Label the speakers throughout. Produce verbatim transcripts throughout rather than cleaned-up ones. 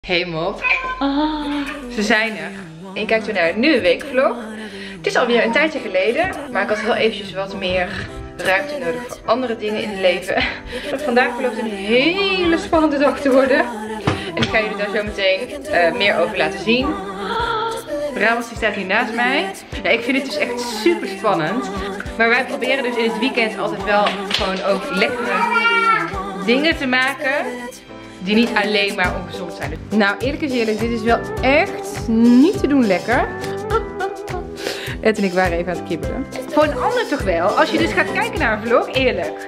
Speaker 1: Hey mop. Oh, ze zijn er. En je kijkt weer naar een nieuwe weekvlog. Het is alweer een tijdje geleden, maar ik had heel eventjes wat meer ruimte nodig voor andere dingen in het leven. Vandaag belooft een hele spannende dag te worden. En ik ga jullie daar zo meteen uh, meer over laten zien. Ramos die staat hier naast mij. Ja, ik vind het dus echt super spannend. Maar wij proberen dus in het weekend altijd wel gewoon ook lekkere dingen te maken. Die niet alleen maar ongezond zijn. Nou, eerlijk is eerlijk, dit is wel echt niet te doen lekker. Ed en ik waren even aan het kibbelen. Voor een ander toch wel. Als je dus gaat kijken naar een vlog, eerlijk.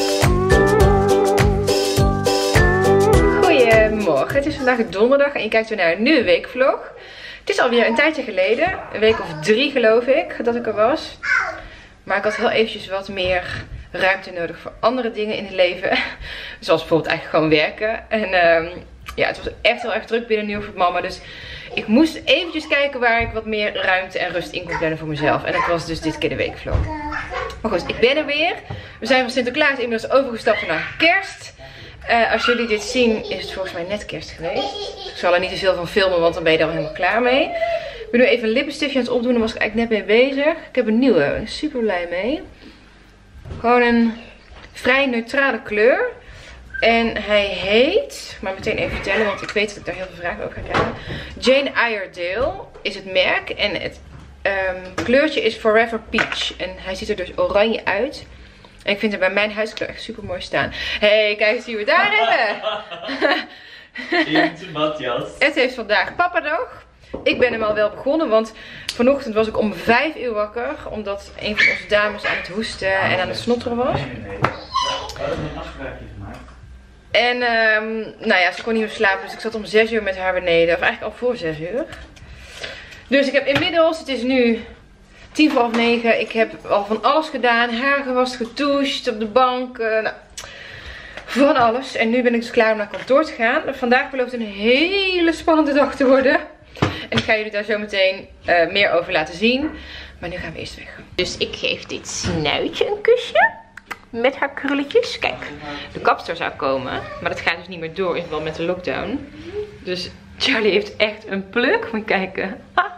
Speaker 1: Goedemorgen, het is vandaag donderdag en je kijkt weer naar een nieuwe weekvlog. Het is alweer een tijdje geleden, een week of drie geloof ik, dat ik er was. Maar ik had heel eventjes wat meer ruimte nodig voor andere dingen in het leven. Zoals bijvoorbeeld eigenlijk gewoon werken. En um, ja, het was echt heel erg druk binnen Nieuwvoet Mama. Dus ik moest eventjes kijken waar ik wat meer ruimte en rust in kon plannen voor mezelf. En dat was dus dit keer de weekvlog. Maar goed, ik ben er weer. We zijn van Sinterklaas inmiddels overgestapt naar kerst. Uh, als jullie dit zien is het volgens mij net kerst geweest. Ik zal er niet te veel van filmen, want dan ben je er al helemaal klaar mee. Ik ben nu even een lippenstiftje aan het opdoen. Daar was ik eigenlijk net mee bezig. Ik heb een nieuwe. Ik ben super blij mee. Gewoon een vrij neutrale kleur. En hij heet, maar meteen even vertellen, want ik weet dat ik daar heel veel vragen over ga krijgen. Jane Iredale is het merk. En het um, kleurtje is Forever Peach. En hij ziet er dus oranje uit. En ik vind het bij mijn huiskleur echt super mooi staan. Hey, kijk eens wie we daar hebben.
Speaker 2: Matthias.
Speaker 1: Het heeft vandaag papadag. Ik ben hem al wel begonnen, want vanochtend was ik om vijf uur wakker. Omdat een van onze dames aan het hoesten en aan het snotteren was.
Speaker 2: Nee, nee, nee. We hadden een afspraakje gemaakt.
Speaker 1: En um, nou ja, ze kon niet meer slapen, dus ik zat om zes uur met haar beneden. Of eigenlijk al voor zes uur. Dus ik heb inmiddels, het is nu tien voor half negen. Ik heb al van alles gedaan. Haar gewast, getoucht, op de bank. Uh, nou, van alles. En nu ben ik dus klaar om naar kantoor te gaan. Vandaag belooft een hele spannende dag te worden. En ik ga jullie daar zo meteen uh, meer over laten zien. Maar nu gaan we eerst weg. Dus ik geef dit snuitje een kusje. Met haar krulletjes. Kijk, de kapster zou komen. Maar dat gaat dus niet meer door in verband met de lockdown. Dus Charlie heeft echt een pluk. Moet je kijken.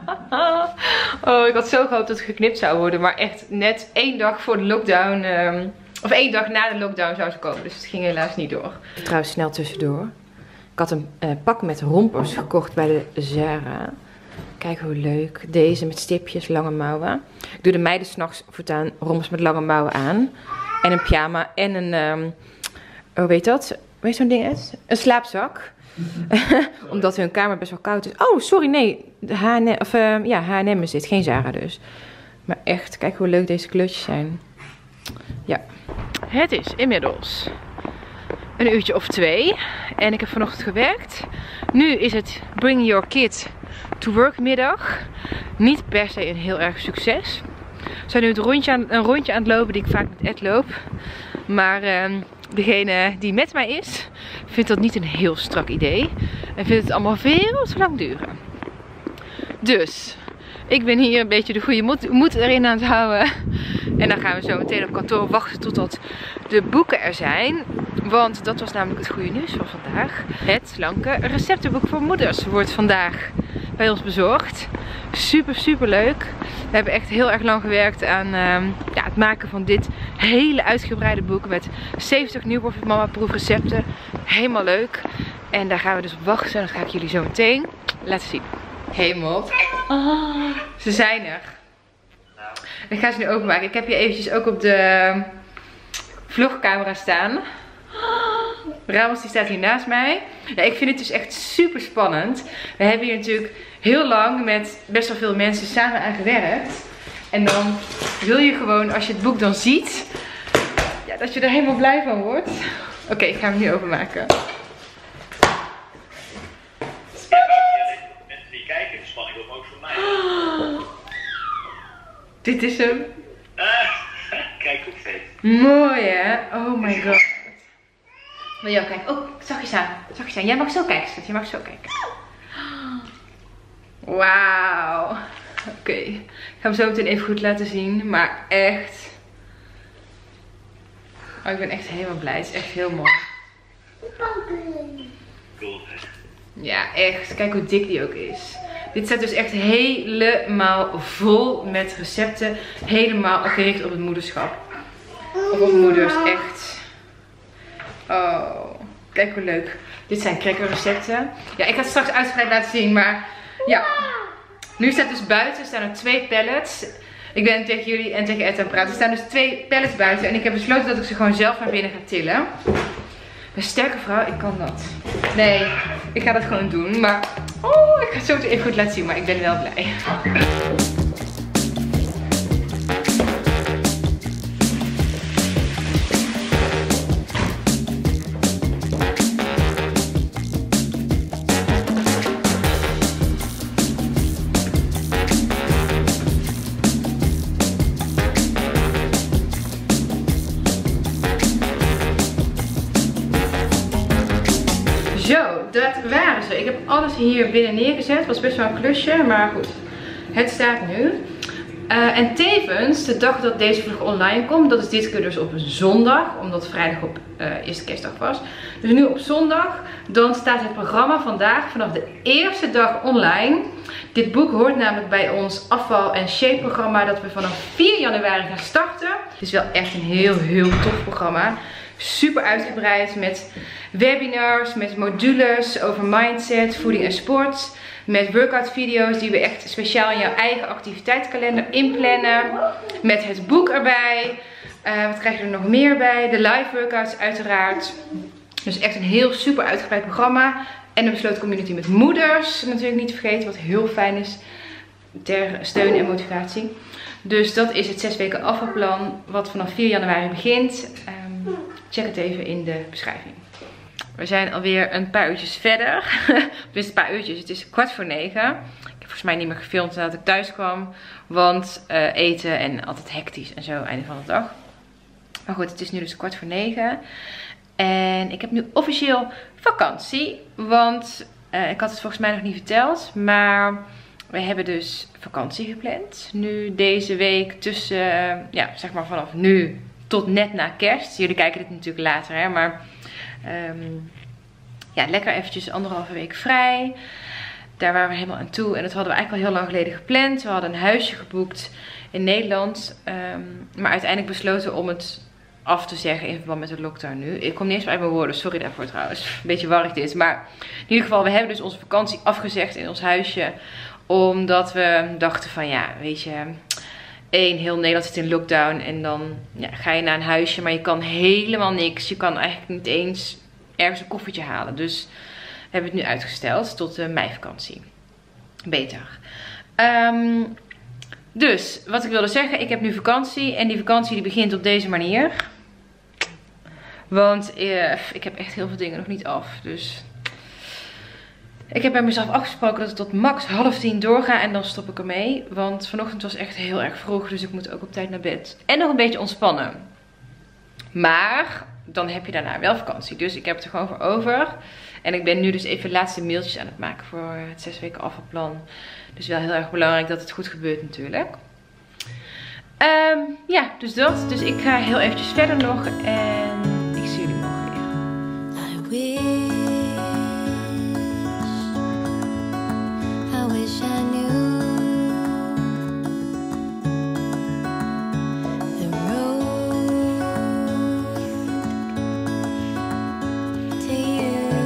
Speaker 1: Oh, ik had zo gehoopt dat het geknipt zou worden. Maar echt net één dag voor de lockdown. Um, of één dag na de lockdown zou ze komen. Dus het ging helaas niet door. Trouwens, snel tussendoor. Ik had een uh, pak met rompers gekocht bij de Zara. Kijk hoe leuk. Deze met stipjes, lange mouwen. Ik doe de meiden s'nachts voortaan rompers met lange mouwen aan. En een pyjama en een, um, hoe weet dat? Weet je zo'n ding is? Een slaapzak. Omdat hun kamer best wel koud is. Oh, sorry, nee. De H en M, of, uh, ja, H en M is dit. Geen Zara dus. Maar echt, kijk hoe leuk deze kleurtjes zijn. Ja. Het is inmiddels een uurtje of twee. En ik heb vanochtend gewerkt. Nu is het Bring Your Kid to Work middag. Niet per se een heel erg succes. We zijn nu het rondje aan, een rondje aan het lopen die ik vaak met Ed loop. Maar uh, degene die met mij is, vindt dat niet een heel strak idee. En vindt het allemaal veel te lang duren. Dus, ik ben hier een beetje de goede moed, moed erin aan het houden. En dan gaan we zo meteen op kantoor wachten totdat de boeken er zijn. Want dat was namelijk het goede nieuws van vandaag. Het slanke receptenboek voor moeders wordt vandaag bij ons bezorgd. Super, super leuk. We hebben echt heel erg lang gewerkt aan um, ja, het maken van dit hele uitgebreide boek. Met zeventig Nieuwvoet Mama proefrecepten. Helemaal leuk. En daar gaan we dus op wachten. En dat ga ik jullie zo meteen laten zien. Hey mop. Oh, ze zijn er. Ik ga ze nu openmaken. Ik heb hier eventjes ook op de vlogcamera staan. Ramos die staat hier naast mij. Ja, ik vind het dus echt super spannend. We hebben hier natuurlijk heel lang met best wel veel mensen samen aan gewerkt. En dan wil je gewoon, als je het boek dan ziet, ja, dat je er helemaal blij van wordt. Oké, okay, ik ga hem nu openmaken.
Speaker 2: Mensen die kijken, de spanning wordt ook voor mij.
Speaker 1: Oh, dit is hem.
Speaker 2: Uh, kijk hoe het heet.
Speaker 1: Mooi hè? Oh my god. Wil je ook kijken? Oh, zachtjes aan. Zachtjes aan. Jij mag zo kijken, schat. Je mag zo kijken. Wauw. Oké. Okay. Ik ga hem zo meteen even goed laten zien. Maar echt. Oh, ik ben echt helemaal blij. Het is echt heel mooi.
Speaker 2: Cool.
Speaker 1: Ja, echt. Kijk hoe dik die ook is. Dit staat dus echt helemaal vol met recepten. Helemaal gericht op het moederschap. Of op moeders, echt. Oh, kijk hoe leuk. Dit zijn crackerrecepten. Ja, ik ga het straks uitgebreid laten zien, maar ja. Nu staat dus buiten, er staan er twee pallets. Ik ben tegen jullie en tegen Ed aan het praten. Er staan dus twee pallets buiten en ik heb besloten dat ik ze gewoon zelf naar binnen ga tillen. Ik ben een sterke vrouw, ik kan dat. Nee, ik ga dat gewoon doen, maar oh, ik ga het zo even goed laten zien, maar ik ben wel blij. Zo, dat waren ze. Ik heb alles hier binnen neergezet. Het was best wel een klusje, maar goed. Het staat nu. Uh, en tevens, de dag dat deze vlog online komt, dat is dit keer dus op een zondag. Omdat vrijdag op uh, eerste kerstdag was. Dus nu op zondag, dan staat het programma vandaag vanaf de eerste dag online. Dit boek hoort namelijk bij ons afval- en shape programma dat we vanaf vier januari gaan starten. Het is wel echt een heel, heel tof programma. Super uitgebreid met webinars, met modules over mindset, voeding en sport. Met workout video's die we echt speciaal in jouw eigen activiteitskalender inplannen. Met het boek erbij. Uh, wat krijg je er nog meer bij? De live workouts uiteraard. Dus echt een heel super uitgebreid programma. En een besloten community met moeders. Natuurlijk niet te vergeten, wat heel fijn is. Ter steun en motivatie. Dus dat is het zes weken afvalplan. Wat vanaf vier januari begint. Um, check het even in de beschrijving. We zijn alweer een paar uurtjes verder. Dus een paar uurtjes. Het is kwart voor negen. Ik heb volgens mij niet meer gefilmd nadat ik thuis kwam. Want uh, eten en altijd hectisch en zo. Einde van de dag. Maar goed, het is nu dus kwart voor negen. En ik heb nu officieel vakantie. Want uh, ik had het volgens mij nog niet verteld. Maar we hebben dus vakantie gepland. Nu deze week tussen, uh, ja, zeg maar vanaf nu tot net na kerst. Jullie kijken dit natuurlijk later, hè. Maar um, ja, lekker eventjes anderhalve week vrij. Daar waren we helemaal aan toe. En dat hadden we eigenlijk al heel lang geleden gepland. We hadden een huisje geboekt in Nederland. Um, maar uiteindelijk besloten om het af te zeggen in verband met de lockdown nu. Ik kom niet eens bij mijn woorden, sorry daarvoor trouwens. Een beetje warrig dit. Maar in ieder geval, we hebben dus onze vakantie afgezegd in ons huisje. Omdat we dachten van ja, weet je, één, heel Nederland zit in lockdown. En dan ja, ga je naar een huisje, maar je kan helemaal niks. Je kan eigenlijk niet eens ergens een koffertje halen. Dus we hebben het nu uitgesteld tot de meivakantie. Beter. Um, dus, wat ik wilde zeggen, ik heb nu vakantie. En die vakantie die begint op deze manier. Want uh, ik heb echt heel veel dingen nog niet af. Dus ik heb bij mezelf afgesproken dat ik tot max half tien doorga en dan stop ik ermee. Want vanochtend was echt heel erg vroeg, dus ik moet ook op tijd naar bed. En nog een beetje ontspannen. Maar dan heb je daarna wel vakantie. Dus ik heb het er gewoon voor over. En ik ben nu dus even de laatste mailtjes aan het maken voor het zes weken afvalplan. Dus wel heel erg belangrijk dat het goed gebeurt natuurlijk. Um, ja, dus dat. Dus ik ga heel eventjes verder nog en ik zie jullie morgen weer. I wish, I wish I knew the road to you.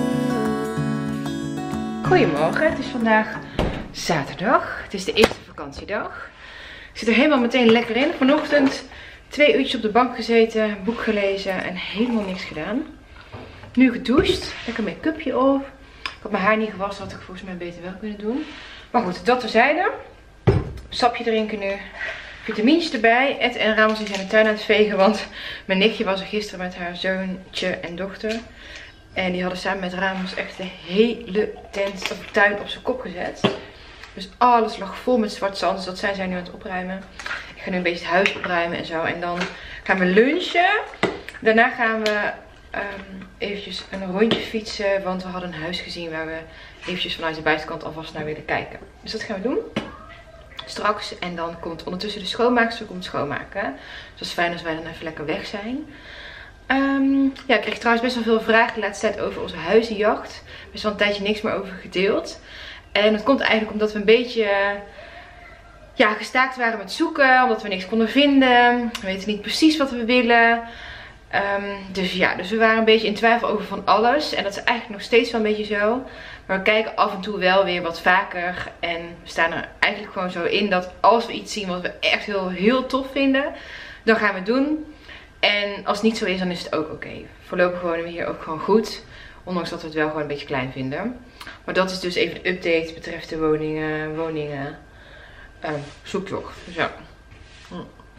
Speaker 1: Goedemorgen, het is vandaag zaterdag. Het is de eerste vakantiedag. Ik zit er helemaal meteen lekker in. Vanochtend twee uurtjes op de bank gezeten, boek gelezen en helemaal niks gedaan. Nu gedoucht, lekker make-upje op. Ik had mijn haar niet gewassen, had ik volgens mij beter wel kunnen doen. Maar goed, dat terzijde. Sapje drinken nu. Vitamintjes erbij. Ed en Ramos zijn de tuin aan het vegen, want mijn nichtje was er gisteren met haar zoontje en dochter. En die hadden samen met Ramos echt de hele tent of tuin op zijn kop gezet. Dus alles lag vol met zwart zand. Dus dat zijn zij nu aan het opruimen. Ik ga nu een beetje het huis opruimen en zo. En dan gaan we lunchen. Daarna gaan we um, eventjes een rondje fietsen. Want we hadden een huis gezien waar we eventjes vanuit de buitenkant alvast naar willen kijken. Dus dat gaan we doen. Straks. En dan komt ondertussen de schoonmaakster komt schoonmaken. Dus dat is fijn als wij dan even lekker weg zijn. Um, ja, ik kreeg trouwens best wel veel vragen de laatste tijd over onze huizenjacht. Best wel een tijdje niks meer over gedeeld. En dat komt eigenlijk omdat we een beetje ja, gestaakt waren met zoeken. Omdat we niks konden vinden. We weten niet precies wat we willen. Um, dus ja, dus we waren een beetje in twijfel over van alles. En dat is eigenlijk nog steeds wel een beetje zo. Maar we kijken af en toe wel weer wat vaker. En we staan er eigenlijk gewoon zo in dat als we iets zien wat we echt heel, heel tof vinden, dan gaan we het doen. En als het niet zo is, dan is het ook oké. Okay. Voorlopig wonen we hier ook gewoon goed. Ondanks dat we het wel gewoon een beetje klein vinden. Maar dat is dus even de update betreft de woningen, woningen uh, zoektocht. Dus ja. Hm.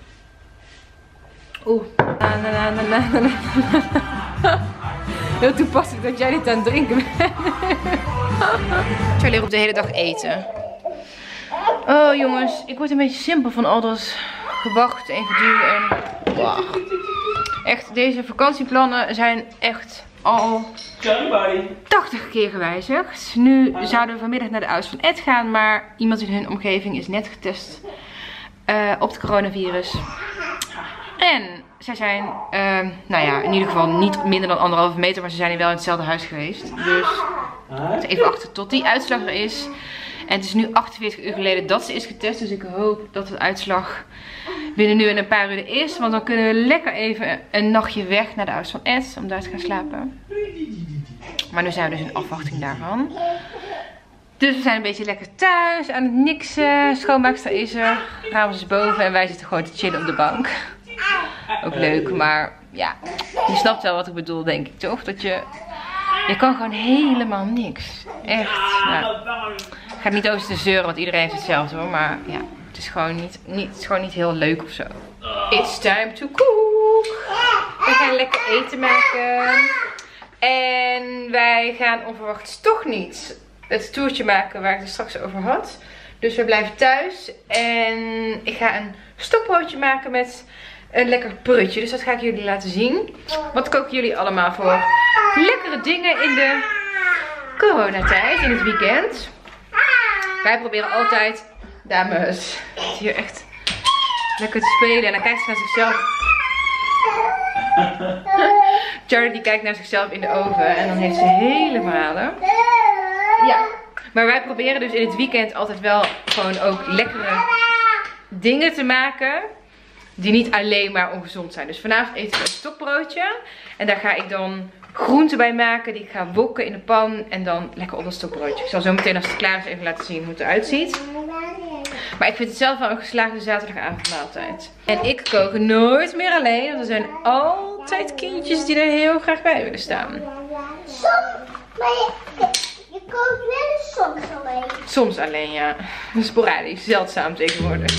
Speaker 1: Oeh. Na, na, na, na, na, na. Heel toepasselijk dat jij niet aan het drinken bent. Charlie roept de hele dag eten. Oh jongens, ik word een beetje simpel van al dat gewacht en geduw en... Wow. Echt, deze vakantieplannen zijn echt al tachtig keer gewijzigd. Nu zouden we vanmiddag naar de ouders van Ed gaan, maar iemand in hun omgeving is net getest uh, op het coronavirus. En zij zijn, uh, nou ja, in ieder geval niet minder dan anderhalve meter, maar ze zijn hier wel in hetzelfde huis geweest. Dus even wachten tot die uitslag er is. En het is nu achtenveertig uur geleden dat ze is getest, dus ik hoop dat de uitslag binnen nu en een paar uur er is. Want dan kunnen we lekker even een nachtje weg naar de ouders van Ed, om daar te gaan slapen. Maar nu zijn we dus in afwachting daarvan. Dus we zijn een beetje lekker thuis, aan het niksen. Schoonmaakster is er, Ramos is boven en wij zitten gewoon te chillen op de bank. Ook leuk, maar ja, je snapt wel wat ik bedoel, denk ik toch? Dat je, je kan gewoon helemaal niks. Echt, nou, ik ga niet over te zeuren, want iedereen heeft hetzelfde hoor. Maar ja, het is gewoon niet, niet, het is gewoon niet heel leuk of zo. It's time to cook. We gaan lekker eten maken. En wij gaan onverwachts toch niet het toertje maken waar ik het straks over had. Dus we blijven thuis. En ik ga een stokbroodje maken met een lekker prutje. Dus dat ga ik jullie laten zien. Wat koken jullie allemaal voor lekkere dingen in de coronatijd, in het weekend? Wij proberen altijd, dames, hier echt lekker te spelen. En dan kijkt ze naar zichzelf. Charlie die kijkt naar zichzelf in de oven. En dan heeft ze hele verhalen. Ja. Maar wij proberen dus in het weekend altijd wel gewoon ook lekkere dingen te maken. Die niet alleen maar ongezond zijn. Dus vanavond eten we een stokbroodje. En daar ga ik dan groenten bij maken. Die ik ga wokken in de pan. En dan lekker op dat stokbroodje. Ik zal zo meteen als het klaar is even laten zien hoe het eruit ziet. Maar ik vind het zelf wel een geslaagde zaterdagavondmaaltijd. En ik kook nooit meer alleen. Want er zijn altijd kindjes die er heel graag bij willen staan.
Speaker 3: Soms, maar je, je kookt wel eens soms alleen.
Speaker 1: Soms alleen, ja. Sporadisch, zeldzaam tegenwoordig.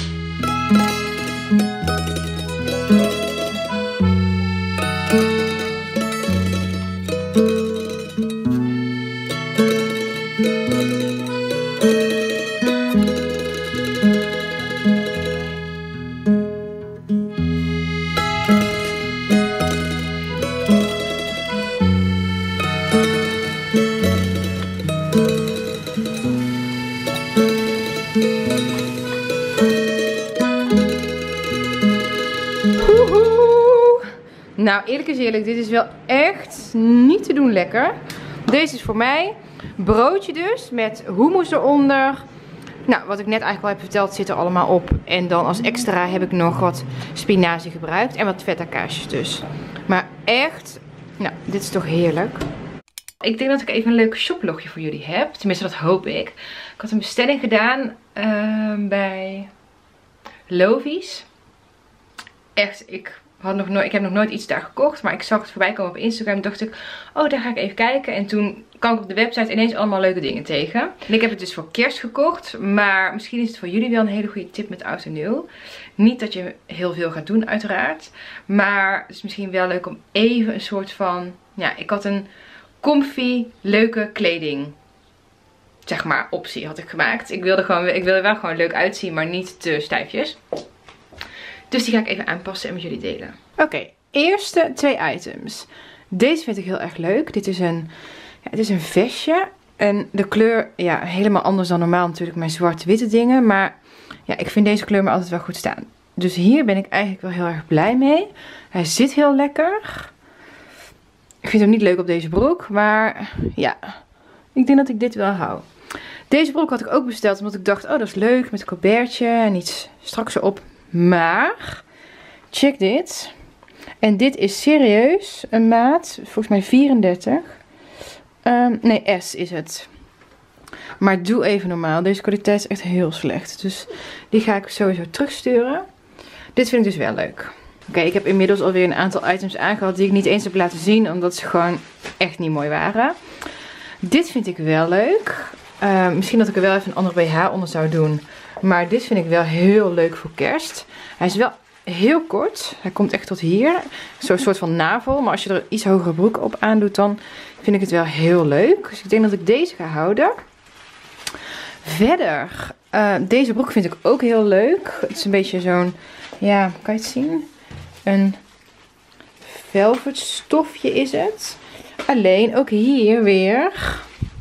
Speaker 1: Nou, eerlijk is eerlijk, dit is wel echt niet te doen lekker. Deze is voor mij. Broodje dus, met hummus eronder. Nou, wat ik net eigenlijk al heb verteld, zit er allemaal op. En dan als extra heb ik nog wat spinazie gebruikt. En wat feta kaasjes dus. Maar echt, nou, dit is toch heerlijk. Ik denk dat ik even een leuk shoplogje voor jullie heb. Tenminste, dat hoop ik. Ik had een bestelling gedaan uh, bij Lovies. Echt, ik... Had nog nooit, ik heb nog nooit iets daar gekocht, maar ik zag het voorbij komen op Instagram en dacht ik, oh daar ga ik even kijken. En toen kwam ik op de website ineens allemaal leuke dingen tegen. En ik heb het dus voor kerst gekocht, maar misschien is het voor jullie wel een hele goede tip met oud en nieuw. Niet dat je heel veel gaat doen uiteraard, maar het is misschien wel leuk om even een soort van, ja, ik had een comfy, leuke kleding, zeg maar, optie had ik gemaakt. Ik wilde, gewoon, ik wilde wel gewoon leuk uitzien, maar niet te stijfjes. Dus die ga ik even aanpassen en met jullie delen. Oké, okay, eerste twee items. Deze vind ik heel erg leuk. Dit is een, ja, het is een vestje. En de kleur, ja, helemaal anders dan normaal natuurlijk mijn zwart-witte dingen. Maar ja, ik vind deze kleur maar altijd wel goed staan. Dus hier ben ik eigenlijk wel heel erg blij mee. Hij zit heel lekker. Ik vind hem niet leuk op deze broek. Maar ja, ik denk dat ik dit wel hou. Deze broek had ik ook besteld omdat ik dacht, oh dat is leuk met een colbertje en iets straks erop. Maar, check dit. En dit is serieus een maat, volgens mij vierendertig. Um, nee, S is het. Maar doe even normaal. Deze kwaliteit is echt heel slecht. Dus die ga ik sowieso terugsturen. Dit vind ik dus wel leuk. Oké, okay, ik heb inmiddels alweer een aantal items aangehad die ik niet eens heb laten zien. Omdat ze gewoon echt niet mooi waren. Dit vind ik wel leuk. Uh, misschien dat ik er wel even een andere B H onder zou doen. Maar dit vind ik wel heel leuk voor kerst. Hij is wel heel kort. Hij komt echt tot hier. Zo'n soort van navel. Maar als je er iets hogere broek op aandoet, dan vind ik het wel heel leuk. Dus ik denk dat ik deze ga houden. Verder, uh, deze broek vind ik ook heel leuk. Het is een beetje zo'n, ja, kan je het zien? Een velvet stofje is het. Alleen ook hier weer,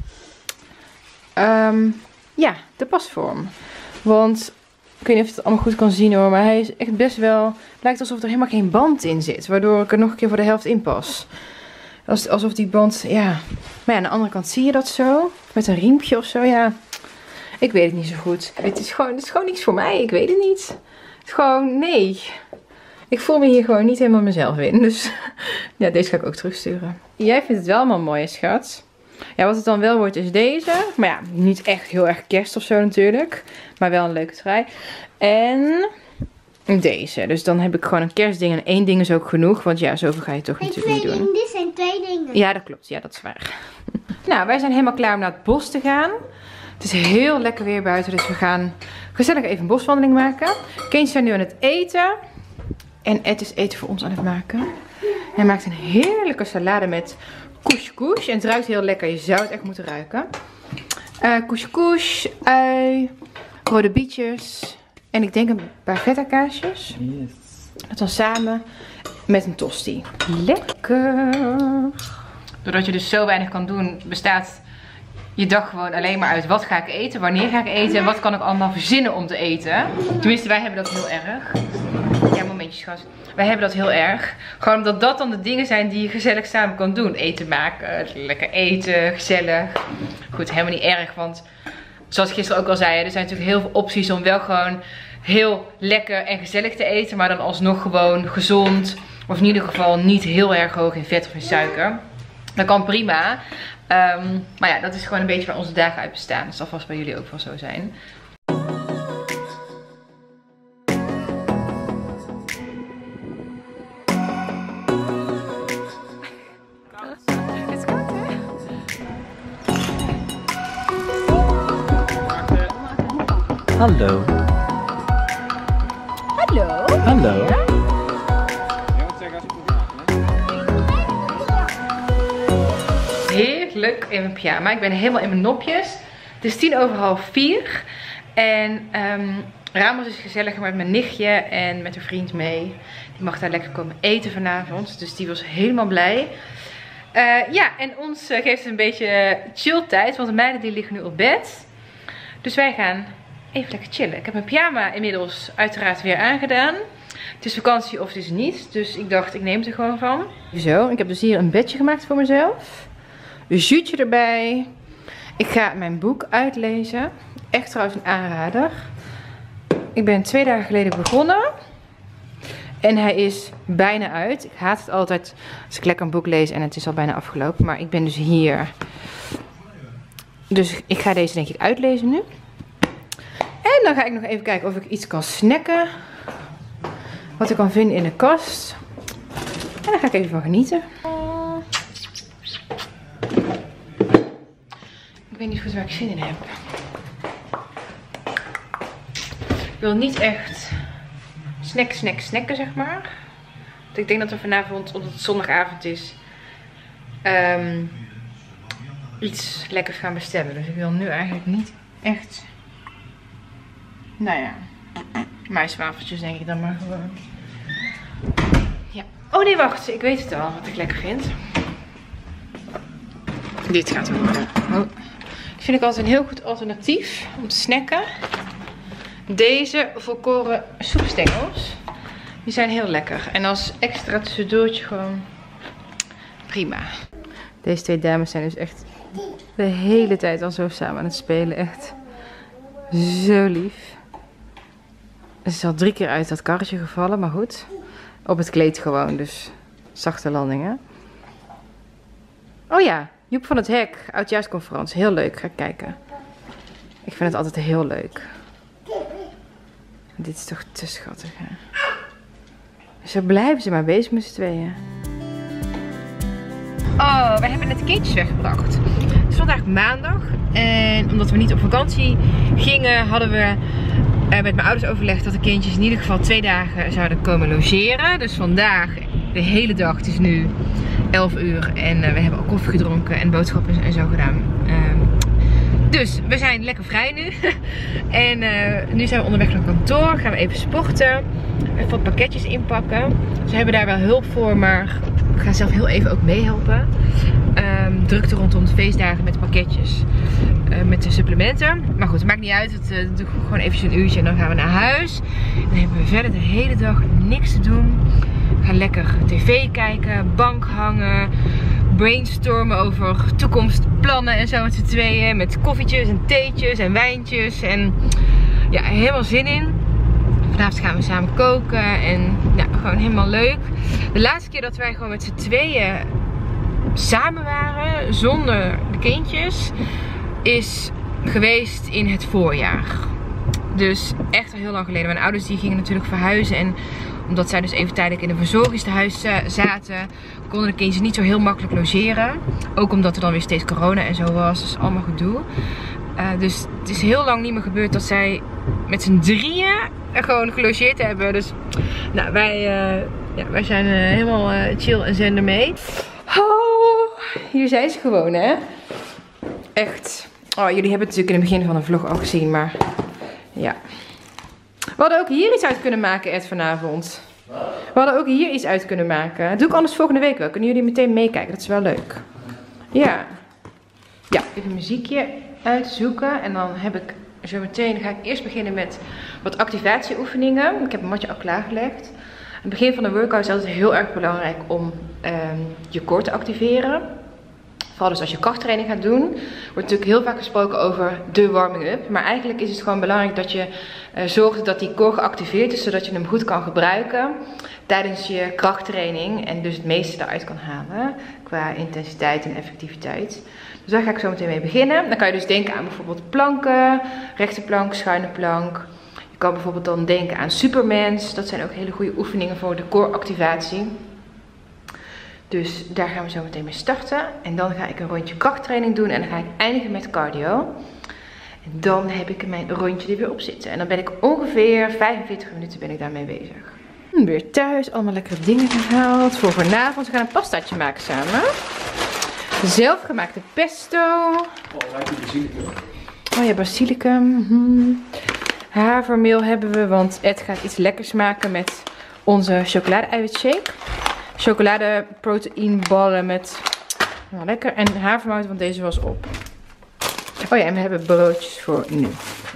Speaker 1: um, ja, de pasvorm. Want, ik weet niet of je het allemaal goed kan zien hoor, maar hij is echt best wel, het lijkt alsof er helemaal geen band in zit. Waardoor ik er nog een keer voor de helft in pas. Alsof die band, ja, maar ja, aan de andere kant zie je dat zo. Met een riempje of zo, ja. Ik weet het niet zo goed. Het is gewoon, het is gewoon niks voor mij. Ik weet het niet. Het is gewoon, nee. Ik voel me hier gewoon niet helemaal mezelf in. Dus ja, deze ga ik ook terugsturen. Jij vindt het wel allemaal mooi, schat. Ja, wat het dan wel wordt is deze. Maar ja, niet echt heel erg kerst of zo natuurlijk. Maar wel een leuke trui. En deze. Dus dan heb ik gewoon een kerstding. En één ding is ook genoeg. Want ja, zoveel ga je toch
Speaker 3: nee,
Speaker 1: natuurlijk niet doen.
Speaker 3: Dingen. Dit zijn twee dingen.
Speaker 1: Ja, dat klopt. Ja, dat is waar. Nou, wij zijn helemaal klaar om naar het bos te gaan. Het is heel lekker weer buiten, dus we gaan gezellig even een boswandeling maken. Kindjes zijn nu aan het eten. En Ed is eten voor ons aan het maken. Hij maakt een heerlijke salade met couscous. En het ruikt heel lekker, je zou het echt moeten ruiken. Uh, couscous, ui, rode bietjes en ik denk een paar feta kaasjes.
Speaker 2: Yes.
Speaker 1: Dat dan samen met een tosti. Lekker! Doordat je dus zo weinig kan doen, bestaat je dag gewoon alleen maar uit wat ga ik eten, wanneer ga ik eten en wat kan ik allemaal verzinnen om te eten. Tenminste, wij hebben dat heel erg. Ja, momentjes schat. Wij hebben dat heel erg. Gewoon omdat dat dan de dingen zijn die je gezellig samen kan doen. Eten maken, lekker eten, gezellig. Goed, helemaal niet erg, want zoals ik gisteren ook al zei, er zijn natuurlijk heel veel opties om wel gewoon heel lekker en gezellig te eten. Maar dan alsnog gewoon gezond. Of in ieder geval niet heel erg hoog in vet of in suiker. Dat kan prima. Um, maar ja, dat is gewoon een beetje waar onze dagen uit bestaan. Dat zal vast bij jullie ook wel zo zijn.
Speaker 2: Hallo.
Speaker 1: Hallo.
Speaker 2: Hallo.
Speaker 1: Heerlijk in mijn pyjama. Ik ben helemaal in mijn nopjes. Het is tien over half vier. En um, Ramos is gezellig met mijn nichtje en met haar vriend mee. Die mag daar lekker komen eten vanavond. Dus die was helemaal blij. Uh, ja, en ons uh, geeft het een beetje chill tijd. Want de meiden die liggen nu op bed. Dus wij gaan even lekker chillen. Ik heb mijn pyjama inmiddels uiteraard weer aangedaan. Het is vakantie of het is niet. Dus ik dacht, ik neem het er gewoon van. Zo, ik heb dus hier een bedje gemaakt voor mezelf. Een zuutje erbij. Ik ga mijn boek uitlezen. Echt trouwens een aanrader. Ik ben twee dagen geleden begonnen. En hij is bijna uit. Ik haat het altijd als ik lekker een boek lees en het is al bijna afgelopen. Maar ik ben dus hier. Dus ik ga deze denk ik uitlezen nu. En dan ga ik nog even kijken of ik iets kan snacken. Wat ik kan vinden in de kast. En daar ga ik even van genieten. Ik weet niet goed waar ik zin in heb. Ik wil niet echt snack, snack, snacken zeg maar. Want ik denk dat we vanavond, omdat het zondagavond is, um, iets lekkers gaan bestellen. Dus ik wil nu eigenlijk niet echt, nou ja, maiswafeltjes denk ik dan maar gewoon. Ja. Oh nee, wacht. Ik weet het al wat ik lekker vind. Dit gaat ook worden. Oh. Dat vind ik altijd een heel goed alternatief om te snacken. Deze volkoren soepstengels. Die zijn heel lekker. En als extra tussendoortje gewoon prima. Deze twee dames zijn dus echt de hele tijd al zo samen aan het spelen. Echt zo lief. Ze is al drie keer uit dat karretje gevallen, maar goed. Op het kleed gewoon, dus zachte landingen. Oh ja, Joep van het Hek, oudjaarsconferentie. Heel leuk, ga ik kijken. Ik vind het altijd heel leuk. Dit is toch te schattig, hè? Zo blijven ze maar bezig met z'n tweeën. Oh, we hebben net de kindjes weggebracht. Het is vandaag maandag. En omdat we niet op vakantie gingen, hadden we uh, met mijn ouders overlegd dat de kindjes in ieder geval twee dagen zouden komen logeren. Dus vandaag de hele dag, het is nu elf uur. En uh, we hebben al koffie gedronken en boodschappen en zo gedaan. Uh, dus we zijn lekker vrij nu. En uh, nu zijn we onderweg naar kantoor. Gaan we even sporten. Even wat pakketjes inpakken. Ze hebben daar wel hulp voor, maar we gaan zelf heel even ook meehelpen. Um, drukte rondom de feestdagen met pakketjes. Uh, met de supplementen. Maar goed, het maakt niet uit. Het uh, doe ik gewoon eventjes een uurtje en dan gaan we naar huis. Dan hebben we verder de hele dag niks te doen. We gaan lekker tv kijken, bank hangen. Brainstormen over toekomstplannen en zo met z'n tweeën. Met koffietjes en theetjes en wijntjes. En ja, helemaal zin in. Vanavond gaan we samen koken en ja, gewoon helemaal leuk. De laatste keer dat wij gewoon met z'n tweeën samen waren, zonder de kindjes, is geweest in het voorjaar. Dus echt al heel lang geleden. Mijn ouders die gingen natuurlijk verhuizen en omdat zij dus even tijdelijk in een verzorgingstehuis zaten, konden de kindjes niet zo heel makkelijk logeren. Ook omdat er dan weer steeds corona en zo was, dus allemaal gedoe. Uh, dus het is heel lang niet meer gebeurd dat zij met z'n drieën gewoon gelogeerd hebben. Dus nou, wij, uh, ja, wij zijn uh, helemaal uh, chill en zen ermee. Oh, hier zijn ze gewoon, hè. Echt. Oh, jullie hebben het natuurlijk in het begin van de vlog al gezien, maar ja. We hadden ook hier iets uit kunnen maken, Ed, vanavond. We hadden ook hier iets uit kunnen maken. Dat doe ik anders volgende week wel. Kunnen jullie meteen meekijken? Dat is wel leuk. Ja. Ja. Even een muziekje uitzoeken. En dan heb ik zo meteen, ga ik eerst beginnen met wat activatieoefeningen. Ik heb een matje al klaargelegd. Aan het begin van de workout is het altijd heel erg belangrijk om um, je core te activeren. Vooral dus als je krachttraining gaat doen, wordt natuurlijk heel vaak gesproken over de warming-up. Maar eigenlijk is het gewoon belangrijk dat je uh, zorgt dat die core geactiveerd is, zodat je hem goed kan gebruiken tijdens je krachttraining. En dus het meeste eruit kan halen qua intensiteit en effectiviteit. Dus daar ga ik zo meteen mee beginnen. Dan kan je dus denken aan bijvoorbeeld planken, rechte plank, schuine plank. Je kan bijvoorbeeld dan denken aan Supermans. Dat zijn ook hele goede oefeningen voor de core activatie. Dus daar gaan we zo meteen mee starten. En dan ga ik een rondje krachttraining doen. En dan ga ik eindigen met cardio. En dan heb ik mijn rondje er weer op zitten. En dan ben ik ongeveer vijfenveertig minuten ben ik daarmee bezig. Weer thuis. Allemaal lekkere dingen gehaald. Voor vanavond. We gaan een pastaatje maken samen. Zelfgemaakte pesto.
Speaker 2: Oh, lijkt die basilicum.
Speaker 1: Oh ja, basilicum. Hmm. Havermeel hebben we. Want Ed gaat iets lekkers maken met onze chocolade-eiwitshake. Chocoladeproteïnballen met, nou lekker, en havermout, want deze was op. Oh ja, en we hebben broodjes voor nu.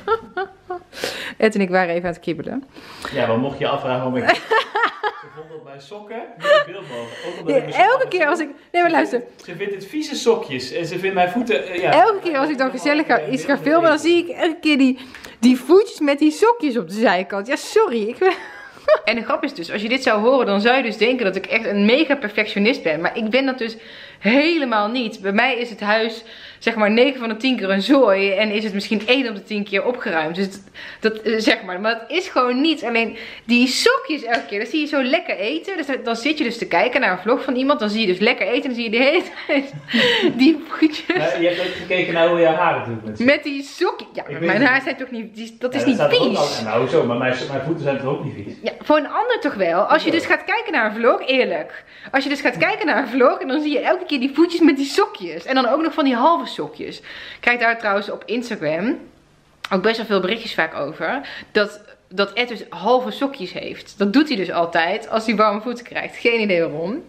Speaker 1: Ed en ik waren even aan het kibbelen.
Speaker 2: Ja, maar mocht je afvragen waarom ik... Ze vond dat bij sokken niet in beeld mogen. Ook omdat
Speaker 1: Ja,
Speaker 2: ik mijn
Speaker 1: elke
Speaker 2: sokken
Speaker 1: keer als ik... Nee, maar luister.
Speaker 2: Ze vindt het vieze sokjes en ze vindt mijn voeten... Uh, ja.
Speaker 1: Elke keer als ik dan gezellig ga, iets ga filmen, dan zie ik elke keer die, die voetjes met die sokjes op de zijkant. Ja, sorry. Ik ben... En de grap is dus, als je dit zou horen, dan zou je dus denken dat ik echt een mega perfectionist ben. Maar ik ben dat dus helemaal niet. Bij mij is het huis, zeg maar, negen van de tien keer een zooi. En is het misschien één op de tien keer opgeruimd. Dus dat, dat zeg maar. Maar dat is gewoon niet. Alleen die sokjes elke keer, dan zie je zo lekker eten. Dus dan zit je dus te kijken naar een vlog van iemand. Dan zie je dus lekker eten. En dan zie je de hele tijd die voetjes.
Speaker 2: Maar je hebt ook gekeken naar hoe je haar doet met
Speaker 1: Met die sokjes. Ja, maar mijn haar zijn toch niet, die, dat is
Speaker 2: ja,
Speaker 1: niet
Speaker 2: dat
Speaker 1: vies.
Speaker 2: Al, nou zo, maar mijn, mijn voeten zijn toch ook niet vies?
Speaker 1: Ja, voor een ander toch wel. Als je dus gaat kijken naar een vlog, eerlijk. Als je dus gaat kijken naar een vlog en dan zie je elke keer die voetjes met die sokjes. En dan ook nog van die halve sokjes. Ik krijg daar trouwens op Instagram ook best wel veel berichtjes vaak over. Dat, dat Ed dus halve sokjes heeft. Dat doet hij dus altijd als hij warme voeten krijgt. Geen idee waarom.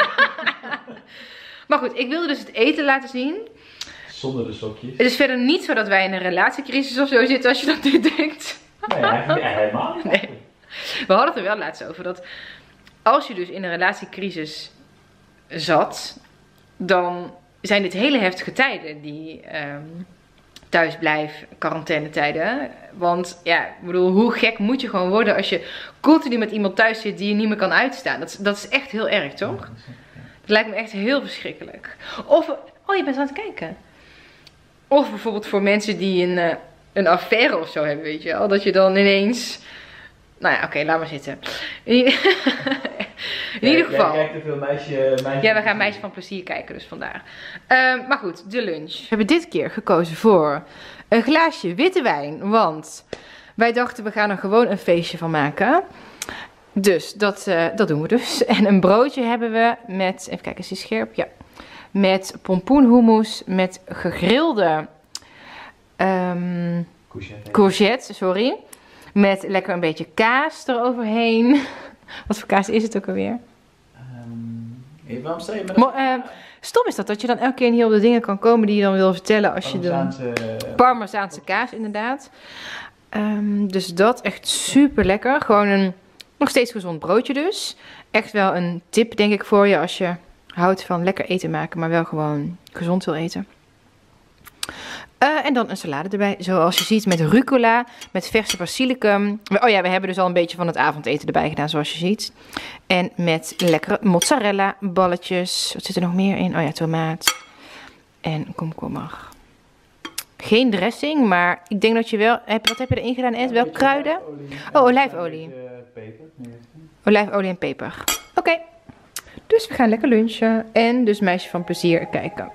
Speaker 1: Maar goed, ik wilde dus het eten laten zien.
Speaker 2: Zonder de sokjes.
Speaker 1: Het is verder niet zo dat wij in een relatiecrisis of zo zitten als je dat nu denkt.
Speaker 2: Nee, eigenlijk helemaal niet.
Speaker 1: Nee. We hadden het er wel laatst over dat als je dus in een relatiecrisis zat, dan zijn dit hele heftige tijden, die um, thuisblijf, quarantainetijden. Want ja, ik bedoel, hoe gek moet je gewoon worden als je continu met iemand thuis zit die je niet meer kan uitstaan. Dat, dat is echt heel erg, toch? Dat lijkt me echt heel verschrikkelijk. Of, oh, je bent aan het kijken. Of bijvoorbeeld voor mensen die een, uh, een affaire of zo hebben, weet je wel. Dat je dan ineens... Nou ja, oké, okay, laat maar zitten. In ieder, in ieder geval.
Speaker 2: Jij kijkt te veel meisje, meisje
Speaker 1: Ja, we gaan Meisje van Plezier kijken, dus vandaar. Uh, maar goed, de lunch. We hebben dit keer gekozen voor een glaasje witte wijn. Want wij dachten, we gaan er gewoon een feestje van maken. Dus dat, uh, dat doen we dus. En een broodje hebben we met, even kijken, is die scherp? Ja. Met pompoenhummus, met gegrilde um,
Speaker 2: courgette.
Speaker 1: courgette, sorry. Met lekker een beetje kaas eroverheen. Wat voor kaas is het ook alweer?
Speaker 2: Um, waarom sta je met
Speaker 1: Mo uh, stom is dat, dat je dan elke keer niet op de dingen kan komen die je dan wil vertellen als je dan... Parmezaanse kaas, inderdaad. Um, dus dat, echt super lekker. Gewoon een nog steeds gezond broodje dus. Echt wel een tip denk ik voor je als je houdt van lekker eten maken, maar wel gewoon gezond wil eten. Uh, en dan een salade erbij, zoals je ziet, met rucola, met verse basilicum. Oh ja, we hebben dus al een beetje van het avondeten erbij gedaan, zoals je ziet. En met lekkere mozzarella balletjes. Wat zit er nog meer in? Oh ja, tomaat en komkommer. Geen dressing, maar ik denk dat je wel... Wat heb je erin gedaan, Ed? Wel kruiden? Oh, olijfolie. Olijfolie en peper. Oké, okay. Dus we gaan lekker lunchen. En dus Meisje van Plezier kijken.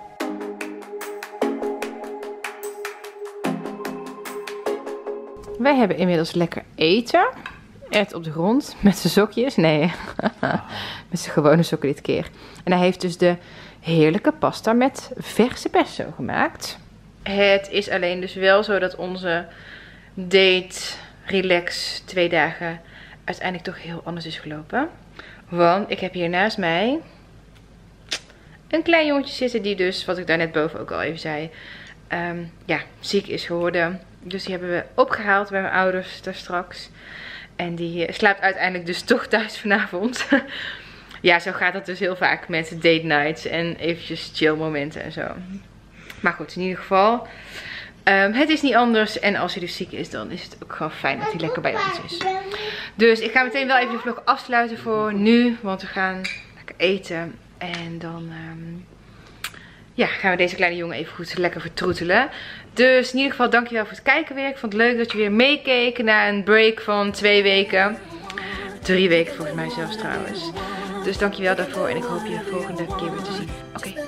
Speaker 1: Wij hebben inmiddels lekker eten. Ed op de grond met zijn sokjes. Nee, met zijn gewone sokken dit keer. En hij heeft dus de heerlijke pasta met verse pesto gemaakt. Het is alleen dus wel zo dat onze date, relax, twee dagen uiteindelijk toch heel anders is gelopen. Want ik heb hier naast mij een klein jongetje zitten die dus, wat ik daar net boven ook al even zei, um, ja, ziek is geworden. Dus die hebben we opgehaald bij mijn ouders daar straks. En die slaapt uiteindelijk dus toch thuis vanavond. Ja, zo gaat dat dus heel vaak met date nights en eventjes chill momenten en zo. Maar goed, in ieder geval, um, het is niet anders. En als hij dus ziek is, dan is het ook gewoon fijn dat hij lekker bij ons is. Dus ik ga meteen wel even de vlog afsluiten voor nu. Want we gaan lekker eten. En dan um, ja, gaan we deze kleine jongen even goed lekker vertroetelen. Dus in ieder geval dankjewel voor het kijken weer. Ik vond het leuk dat je weer meekeek na een break van twee weken. Drie weken volgens mij zelfs trouwens. Dus dankjewel daarvoor en ik hoop je de volgende keer weer te zien. Oké. Okay.